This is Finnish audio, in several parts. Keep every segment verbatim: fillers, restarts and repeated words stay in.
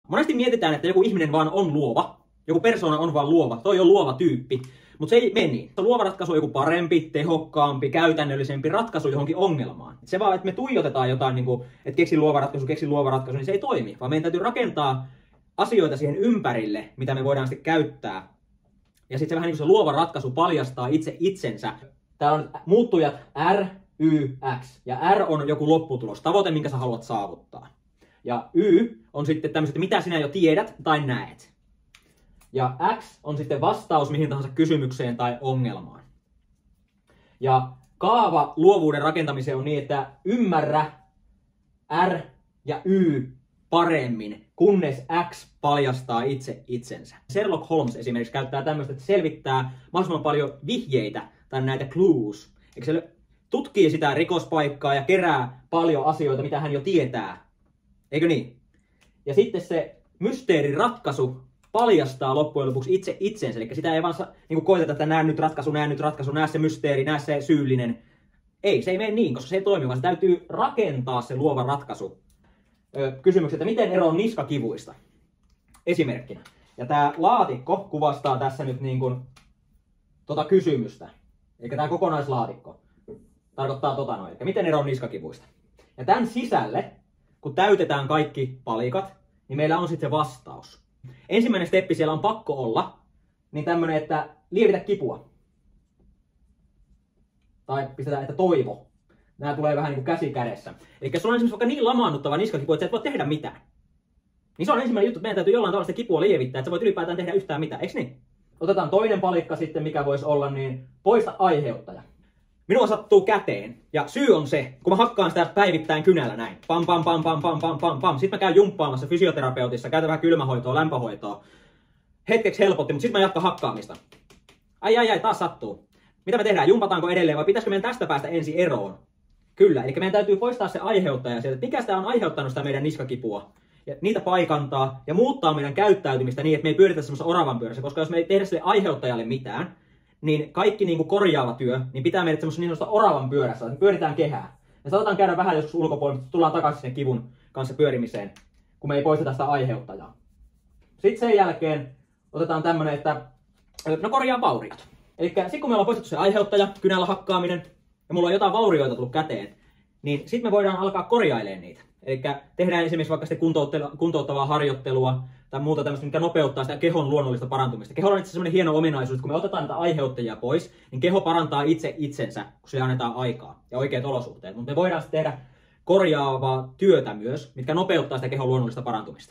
Monesti mietitään, että joku ihminen vaan on luova, joku persona on vaan luova, toi on luova tyyppi, mutta se ei mene niin. Luova ratkaisu on joku parempi, tehokkaampi, käytännöllisempi ratkaisu johonkin ongelmaan. Se vaan, että me tuijotetaan jotain, niin kuin, että keksi luova ratkaisu, keksi luova ratkaisu, niin se ei toimi, vaan meidän täytyy rakentaa asioita siihen ympärille, mitä me voidaan sitten käyttää. Ja sitten se vähän niin kuin se luova ratkaisu paljastaa itse itsensä. Täällä on muuttujat R, Y, X. Ja R on joku lopputulos, tavoite, minkä sä haluat saavuttaa. Ja Y on sitten tämmöiset, mitä sinä jo tiedät tai näet. Ja X on sitten vastaus mihin tahansa kysymykseen tai ongelmaan. Ja kaava luovuuden rakentamiseen on niin, että ymmärrä R ja Y paremmin, kunnes X paljastaa itse itsensä. Sherlock Holmes esimerkiksi käyttää tämmöistä, että selvittää mahdollisimman paljon vihjeitä tai näitä clues. Eikö se tutkii sitä rikospaikkaa ja kerää paljon asioita, mitä hän jo tietää. Eikö niin? Ja sitten se mysteeriratkaisu paljastaa loppujen lopuksi itse itsensä. Eli sitä ei vaan niin koeteta, että näe nyt ratkaisu, näe nyt ratkaisu, näe se mysteeri, näe se syyllinen. Ei, se ei mene niin, koska se ei toimi, vaan se täytyy rakentaa se luova ratkaisu. Kysymykset, että miten eroon niskakivuista? Esimerkkinä. Ja tämä laatikko kuvastaa tässä nyt niin kuin tota kysymystä. Eli tämä kokonaislaatikko tarkoittaa tota noin. Eli miten eroon niskakivuista? Ja tämän sisälle, kun täytetään kaikki palikat, niin meillä on sitten se vastaus. Ensimmäinen steppi siellä on pakko olla, niin tämmönen, että lievitä kipua. Tai pistetään, että toivo. Nämä tulee vähän niin kuin käsi kädessä. Eli jos sulla on esimerkiksi vaikka niin lamaannuttava niskakipu, että sä et voi tehdä mitään. Niin se on ensimmäinen juttu, että meidän täytyy jollain tavalla sitä kipua lievittää, että sä voit ylipäätään tehdä yhtään mitään, eikö niin? Otetaan toinen palikka sitten, mikä voisi olla, niin poista aiheuttaja. Minua sattuu käteen, ja syy on se, kun mä hakkaan sitä päivittäin kynällä näin. Pam, pam, pam, pam, pam, pam, pam, pam. Sitten mä käyn jumppaamassa fysioterapeutissa, käytän vähän kylmähoitoa, lämpöhoitoa. Hetkeksi helpotti, mutta sitten mä jatkan hakkaamista. Ai, ai, ai, taas sattuu. Mitä me tehdään? Jumpataanko edelleen vai pitäisikö meidän tästä päästä ensin eroon? Kyllä, eli meidän täytyy poistaa se aiheuttaja sieltä, että mikä sitä on aiheuttanut sitä meidän niskakipua. Ja niitä paikantaa ja muuttaa meidän käyttäytymistä niin, että me ei pyöritä semmoisessa oravan pyörässä, koska jos me ei tehdä sille aiheuttajalle mitään, niin kaikki niin kuin korjaava työ, niin pitää meidät semmoisessa niin sanotusta oravan pyörässä, että me pyöritään kehää. Ja saatetaan käydä vähän joskus ulkopuolella, mutta tullaan takaisin sen kivun kanssa pyörimiseen, kun me ei poisteta sitä aiheuttajaa. Sitten sen jälkeen otetaan tämmönen, että no korjaa vauriot. Eli sitten kun me ollaan poistettu se aiheuttaja, kynällä hakkaaminen, ja mulla on jotain vaurioita tullut käteen, niin sitten me voidaan alkaa korjailemaan niitä. Eli tehdään esimerkiksi vaikka sitten kuntouttavaa harjoittelua tai muuta tämmöistä, mikä nopeuttaa sitä kehon luonnollista parantumista. Keholla on itse semmoinen hieno ominaisuus, että kun me otetaan näitä aiheuttajia pois, niin keho parantaa itse itsensä, kun se annetaan aikaa ja oikeat olosuhteet. Mutta me voidaan sitten tehdä korjaavaa työtä myös, mitkä nopeuttaa sitä kehon luonnollista parantumista.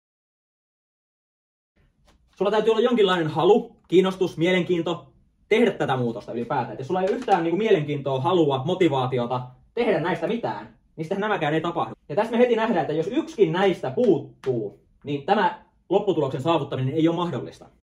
Sulla täytyy olla jonkinlainen halu, kiinnostus, mielenkiinto tehdä tätä muutosta ylipäätään. Et jos sulla ei ole yhtään niin kuin mielenkiintoa, halua, motivaatiota tehdä näistä mitään, niin sitten nämäkään ei tapahdu. Ja tässä me heti nähdään, että jos yksikin näistä puuttuu, niin tämä lopputuloksen saavuttaminen ei ole mahdollista.